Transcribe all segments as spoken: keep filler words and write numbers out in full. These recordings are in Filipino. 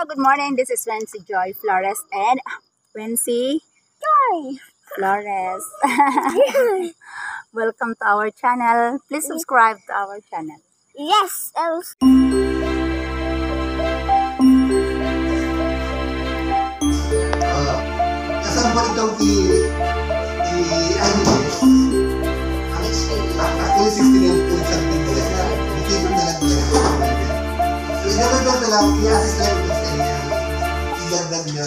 Hello, good morning. This is Wency Joy Flores and Wency Joy Flores. Welcome to our channel. Please subscribe to our channel. Yes. I was... Uh, kasama pa itong i... i-animate. Actually, sixteen point something talaga. Nakikita na lang talaga. So, inagagad na lang, i-assist lang ito sa inyo. Idagdag na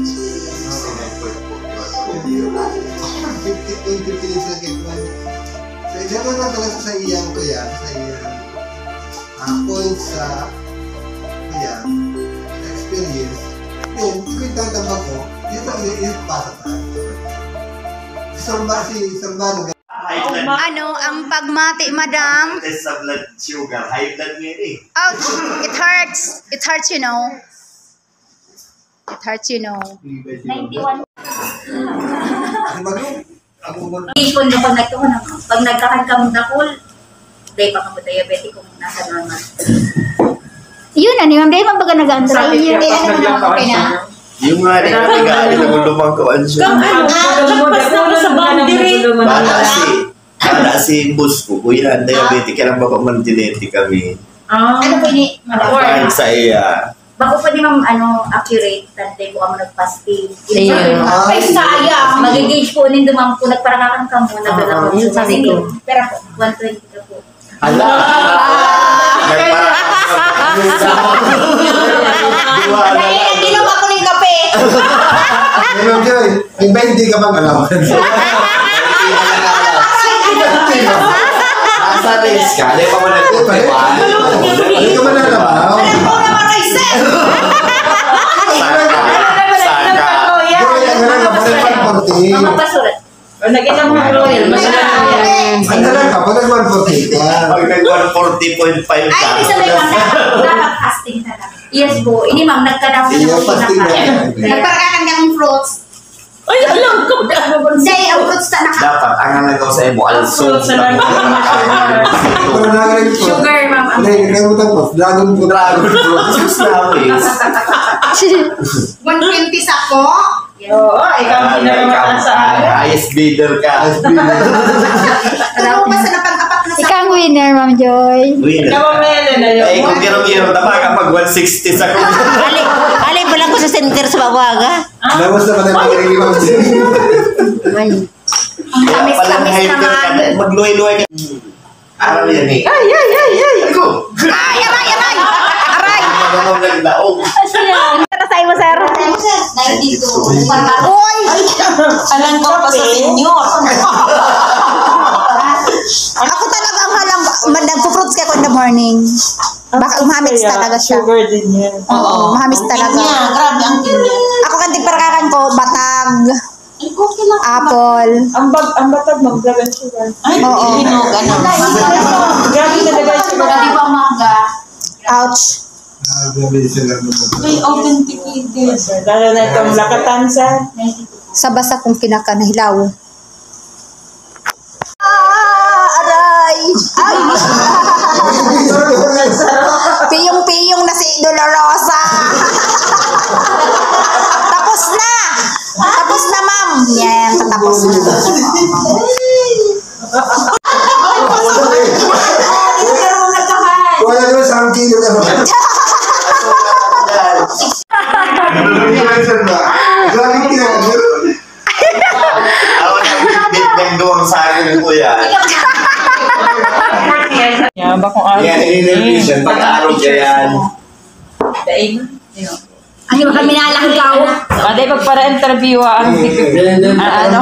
fifteen minutes lang ito. So, idagdag na talaga sa iyang kuya, sa iyang uh, points sa kuya, sa experience. Then, ikwintang tama ko, yun ang i-pasa tayo. Samba, si Sambano. Ano ang pagmati, madam? Test sa blood sugar. High blood nga eh. Ouch! It hurts. It hurts, you know. It hurts, you know. ninety-one. Ano ba yun? Ako ba? Ipon na pag nagkakon na. Pag nagkakan ka mong dakol, dahil pa kamo diabetic kung nasa normal. Yun, ano yung dahil mabaga nag-antray. Yun, eh, ano naman okay na? Yung nga rin ang nag-aalit ng lumangkawaan siya. Kang ano? Lagpas na ako sa boundary. Bala si, bala si boss ko. Kuya, diabetic. Kaya lang baka mantinetic kami. Ano po ini? Ang sa iya. Bako pa di ma'am, ano, accurate. Tantay po kamo nag-fasting. Ayun. Ay, sayang. Mag-gauge po nin dumang po. Nagparakakan ka mo. Nagdala ko. yun sabi ko. Pero po, one twenty ka po. Hala! Dahil nag-inom ako ng kape. Hello, Joy. May twenty ka bang alam? Asa rin ka? Di pa mo nagpupiwan? Hindi ka ba nalabaw? Alam ko naman kay Seth. Saka. Saka. Joy, ang galang ka pa rin one forty. Mga pasulat. Nakita mo ang royal. Ang galang ka pa rin one forty ka. Pag nag-one forty point five ka. Ay, hindi sabi ma'am, dapat fasting talaga. Yes po. Ini ma'am, nagkadaw na Iya, po fasting na. Nagparakakan ka ng fruits. Ay, alam ko. Say, ang fruits na naka... Dapat ang halagaw sa imo also. Pero nagaling ko. Sugar, ma'am. Hindi, kalimutan ko. Dragon fruit. Dragon fruit. Just now is. one twenty sako. Oo, ikaw ang pinagmataas sa akin. Highest bidder ka. Ano pa sa napag-apat na Ikaw ang winner, Ma'am Joy. Winner. Namamela na yun. Ay, kung giro-giro, tama kapag one sixty sa kung. Ali, ali pala ko sa center sa bawaga. Lamos na pala yung pagkakilig mo. Ay. Ang tamis-tamis naman. Magluhay-luhay ka. Araw yan eh. Ay, ay, ay, ay. Ako. Ay, aray, aray! Aray! Magamaw naglaong. Nasay mo, sir. ninety-two. Uy! Alam ko pa sa senior. Ako talaga ang halang, nagpo-fruits ka ko in the morning. Baka umamis talaga siya. Sugar din yan. Oo, umamis talaga. Kanya, grabe ang kanya. Ako kanting parakakan ko, batag, apple. Ang bag, ang batag mag-grabe sugar. Ay, Oo. hinog, ano. Grabe talaga sugar. Di ba umaga? Ouch. Ah, grabe sila. Ay, authenticated. Lalo na itong lakatansa. Sa basa kong kinakanahilaw. Ah, aray! Ay! Piyong-piyong na si Dolorosa. Tapos na! Tapos na, ma'am. Yan, tatapos na. Wala naman sa ang kilo ka ba? Influencer ba? Grabe kinakagod. Ako nag-bit-bendo ang sa akin ko yan. Yan, bakong araw. Yan, in-revision. Pag-araw ka yan. Daig. Ano ba kami nalanggaw? Aday, pag para interview ah. Ano?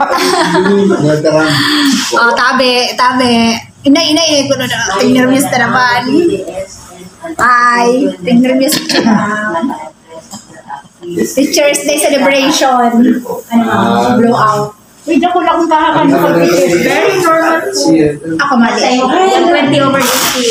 Oh, tabi, tabi. Inay, inay, inay ko na na. Tignervyos na naman. Ay, tignervyos na. Teacher's Day celebration. Ano, blowout. Wait, ako lang kung kakakan ko. Very normal po. Ako mali. one twenty over fifty.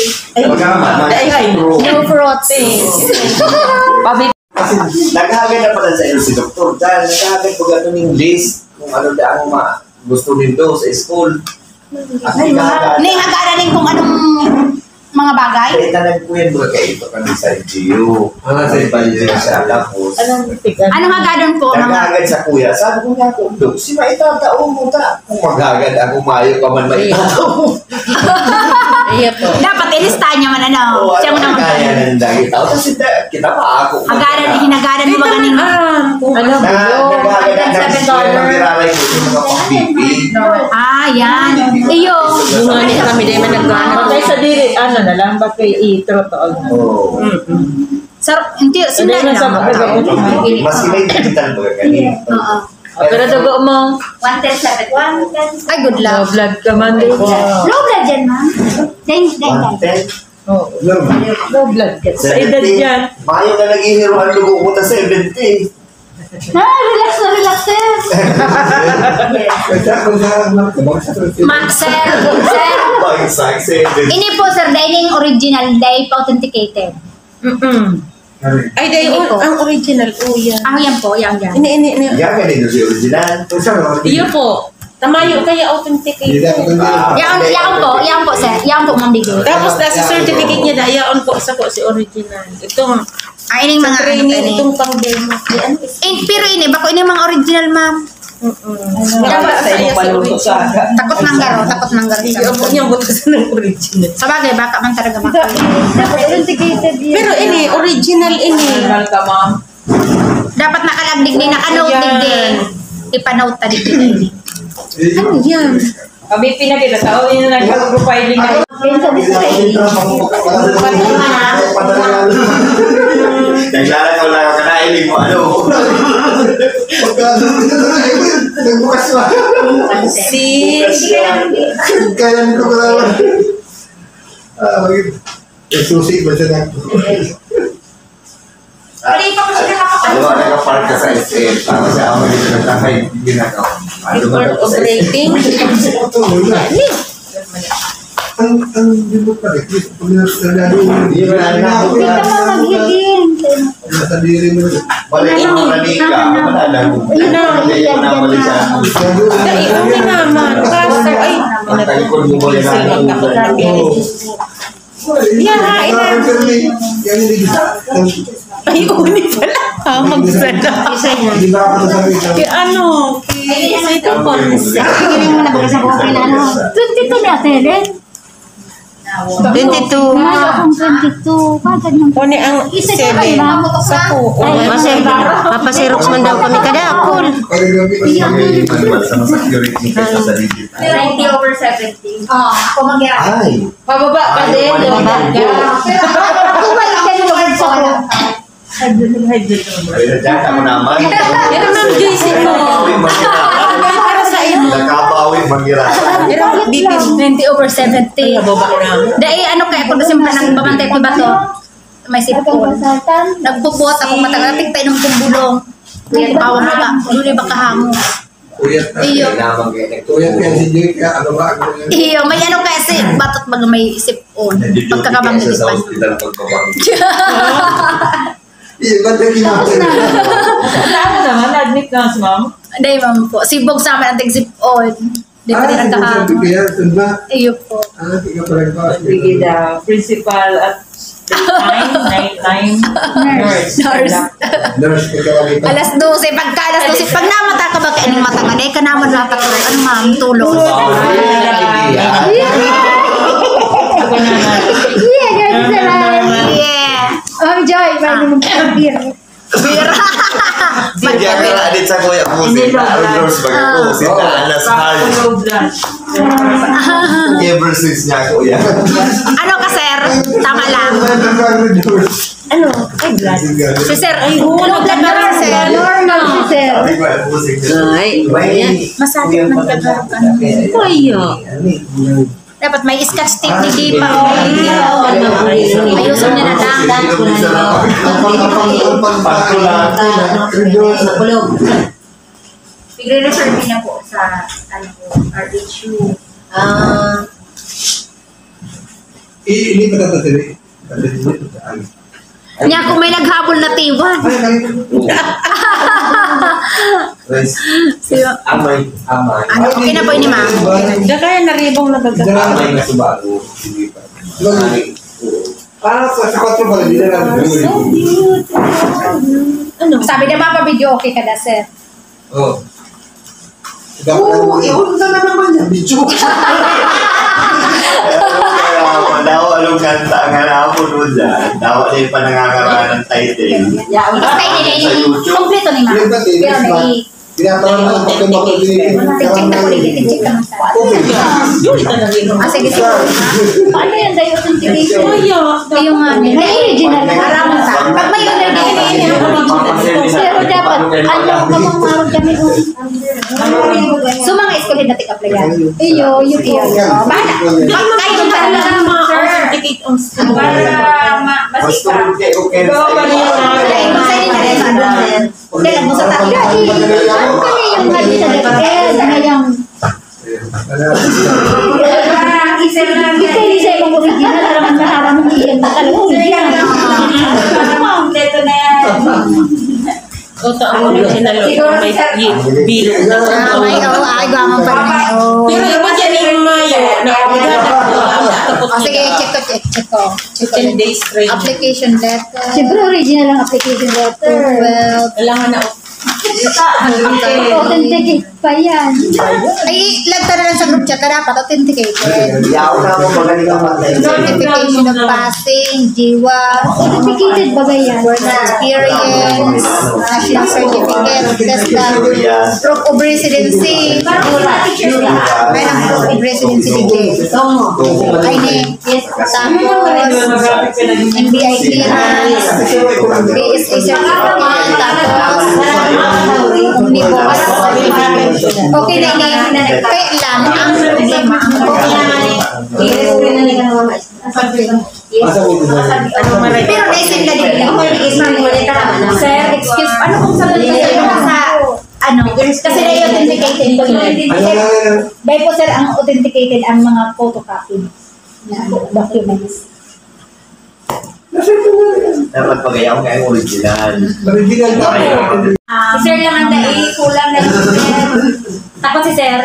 No fruits. Pabi. Naghahagan na pala sa iyo si Doktor. Dahil naghahagan po gato ng list kung ano da ang ma gusto nito sa school. At naghahagan. Ning hagara ning kung anong mga bagay? Kaya talag po yan mga kaito kami sa G U. Ah, sa Sa G U siya. Tapos, Ano nga gadon po? Mga... nagagad sa kuya. Sabi ko nga kung Dok, si maitatao mo ta. Kung magagad ako, mayo ka man maitatao mo. Iya po. Dapat ilista niya man ano. Oo, Siya mo ano naman. kaya ng dagit tao. Kasi da- kita pa ako. Agaran, hinagaran mo ba ganing? Ano Na, nagagad ang seven gusto yung nagiraray ko yung mga pang-pipi. Ah, yan. Iyo. Bunga niya kami dahil man nagana. Bakay sa dili, ano na lang, bakay i-tro to all na. Oo. Sir, hindi, sila Hindi man sa lang. bakay. Mas may digital mga kanina. Oo. Pero dugo mo, one ten seven. one ten. Ay, good low luck. blood ka man din. Low blood dyan, ma'am. Dahil, dahil, one ten. Oh, low blood ka. Sa edad seventy. yan. Mayo na naghihiro ang lugo ko na seventy. Na, relax na, relax, sir. Kasi ako sa Ma, sir, sir. Pag-sack seventy. Ini po, sir, dining original, dahil authenticated. Mm-mm. Ay, dahil Hindi po. ang original po yan. Ah, yan po, yan, yan. Ini, ini, ini. Yan ganito si original. Iyo po. Tamayo kaya authenticate po. Yan, yan po, yan po, sir. Yan po, ma'am Bigay. Tapos na sa certificate niya dahil yaon po sa po si original. Itong Ah, ining sa mga ano training, pa ni. itong pang demo. Yan. Eh, pero ini, bako ini mga original, ma'am. Dapat sa iya sa original. Takot ng garo, takot ng garo. Iyo po niyang butasan ng original. Sa bagay, baka man talaga makalit. Dapat authenticated yan. Pero ini, original ini. Mahal ka, ma'am. Dapat nakalagdig din, nakanote Yan. din. Ipanote ta dito din. Ano yan? Kami pinakita, tao yun na nag-profiling na. Naglala ko lang ako na ilig mo ano. Nagbukas ba? Si... Kaya nito ko naman. Ah, magiging. Susi ba siya na? Pwede pa ko siya nakakapal. Ano ba, nag-park ka sa S M. Tapos siya ako dito nagtakay. Ginagawa. Report of rating. Ito, wala. Ang, ang, di mo pa rin. Pag nalalo mo. Hindi mo na Hindi ka man maghigil. Nasa diri mo. Balik mo na ka. Malala mo. Ano? Hindi mo na balik siya. Dahil umi naman. Kaso ay... Pagtalikod mo ba yung Yeah, ha, ina. Yan hindi bisa. Ay, uni pala. Ah, magsala. Hindi ba ako nasabi sa... Kaya ano? Kaya sa ito concept. Hindi mo na bagay sa buhay na ano. twenty-two na, Helen. twenty-two. May akong twenty-two. Bakit nang... Kuni ang seven. Sa po. Masay, Papasirox man daw kami kadakol. ninety over seventy. Oo, ako mag-iara. Ay. Pababa ka din. Ay, low blood ka. Pero ako balik ka yung word sa ako. Ay, nandiyan ka mo naman. Pero ma'am Joyce mo. Para sa iyo. Nagkabawi mangira. Pero bibi. twenty over seventy. Baba na. Dahil ano kaya kung simple nang bamantay ko ba to? May sipon. Nagpupuot ako matagating pa inong kumbulong. Kaya bawang na ba? Luli ba kahango? Uyat na. Iyo. Uyat kaya si Joy kaya ano ba? Ano yan? Iyo, may ano kasi batot baga may sipon. Pagkakabang Sa nilipan. hospital pagkabang. Iyo, ba't yung kinakain? Ano naman, admit na si ma'am. Dahil ma'am po, sibog sa amin ang tig-sipon. Di pa rin nagkahango. Kaya, sunda. Iyo po. Ah, tiga pa rin ba? Bigay the principal at nine, nine, nine, nurse. Nurse. Nurse, pagkawagin pa. Alas dose, pagka alas dose, pag namata ka ba kaining mata nga, dahil ka naman lahat ako, ano ma'am, tulog. Ako naman. Yeah, guys, salamat. Yeah. Oh, Joy, pwede mo beer. Beer. Hindi ako na-edit sa kuya po. Si Nurse baga po. Si Anas Hard. Low blood. Ever since niya kuya. Ano ka, sir? Tama lang. Ano? Ay, blood. Si sir, ay, oo, low blood na rin, sir. Normal si sir. Sabi ko, pusing siya. Ay, May- Masakit ng kagawa ka. Kuya. Dapat may scotch tape ni Dipa. Ayusin niya na lang. Pigre-refer din na po sa ano po, R H U. Ah, Ini pa dapat ini. Niya kung may naghabol na tiwan. Siyo. Amay. Amay. Ano, okay na po ini, ma'am. da kaya naribong na baga. Amay na subago. Hindi pa. Para sa sa kwatro pa rin, hindi na natin Ano? Sabi na ba, pa-video okay ka na, sir? Oo. Oo, ihulog na naman yan, video. Daw, anong kanta ang hanapon mo dyan? Daw, din pa nangangaraan ng title. Basta hindi Sa na YouTube. kompleto ni ma'am. Pero nai- Tinatawag na ang pagkain mo din. Check na ulit, check ka man sa. Yun ito na rin. Ah, sige, sige. Paano yan, dahil authentication? Kaya, Yung nga niya. May original na haraman sa. Pag may original, pero dapat, ano, kamang kami kung... So, mga eskolid na take-up lang yan. Iyo, yung iyo. Bahala. Kayo yung bahala. certificate on school. Para ma- Basta masika. okay, okay. Ikaw pa rin Dahil mo sa inyo na rin sa ano. Dahil mo sa tatlo. Ano kami yung hali sa dahil na yung... Parang isa lang Isa yan. isa yung original. Alam mo na mo iyan na talaga. Isa yan lang. Parang kompleto na yan. Ito ang original Siguro may sa- bilog na Ah, may oo. Ay, gamang pa rin. Oo. Pero iba dyan yung mayo na O sige, check ko, check, check ko. Check ko. ten days training. Application letter. Siyempre, original ang application letter. Well, Kailangan na authenticate pa yan. Ay, lagta na lang sa group chat na dapat authenticated. Yaw na mo magaling ang matay. Certification of passing, jiwa. Certificated ba yan? Work experience, national certificate, test the proof of residency. May ng proof of residency digit. Ay, ne. Tapos, M B I clearance, P S A certificate, tapos, omnibus. Okay na ini. Kaya lang, ang problema, ang pero naisip na din lang. Sir, excuse, ano kung sa sa ano, kasi na-authenticated ko yun. Dahil po sir, ang authenticated ang mga photocopy na documents. Dapat pagayaw nga yung original. Original na. Si sir lang ang dahil kulang na yung sir. Tapos si sir,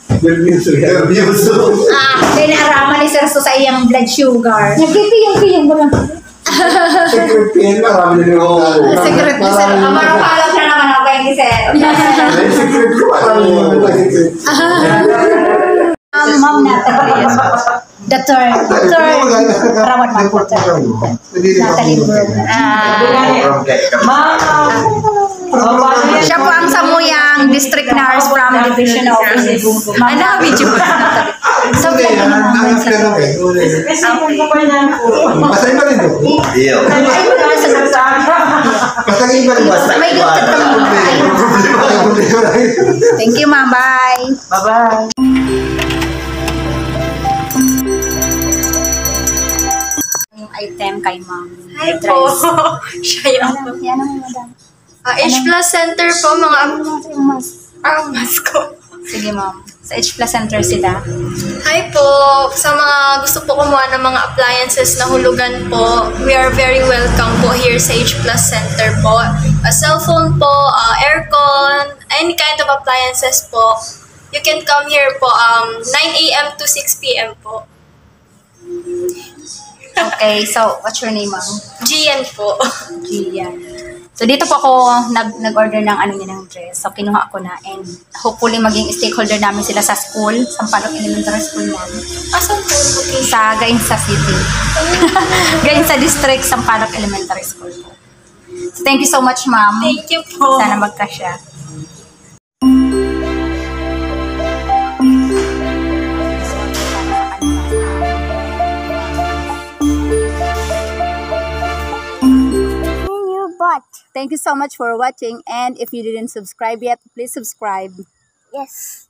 ah, dahil naaraman ni sir so sa iyang blood sugar. Nagpipiyong-piyong mo lang. Secret P N, marami na yung Secret na sir. Ang marupalo siya naman ako kay Sir. secret ko, marami na yung Um, ma'am Natalie. The third. Third. Rawat ma'am po third. Natalie Burr. Ah, siya po ang samuyang district nurse from Division Office. Ma'am na video po. So, vlog ko naman ma'am. Pasay pa rin doon. Iyo. Pasay pa rin ba? May gupit pa ma'am. Thank you ma'am. Bye. Bye-bye. Yung item kay ma'am. Hi po. Siya yung Yan ang, yan ang madam. ah, H Plus Center po, mga Yung mas. ang mas ko. Sige ma'am. Sa H Plus Center sila. Hi po. Sa mga gusto po kumuha ng mga appliances na hulugan po, we are very welcome po here sa H Plus Center po. A cellphone po, uh, aircon, any kind of appliances po. You can come here po um, nine A M to six P M po. Okay, so what's your name ma'am? Gian po. Gian. So dito po ako nag nag-order ng ano niya ng dress. So kinuha ko na and hopefully maging stakeholder namin sila sa school, Sampaloc Elementary School ma'am. Asan po? Okay. Sa Gainsa City. Gainsa District, Sampaloc Elementary School po. So thank you so much ma'am. Thank you po. Sana magkasya. Thank you so much for watching, and if you didn't subscribe yet, please subscribe. Yes.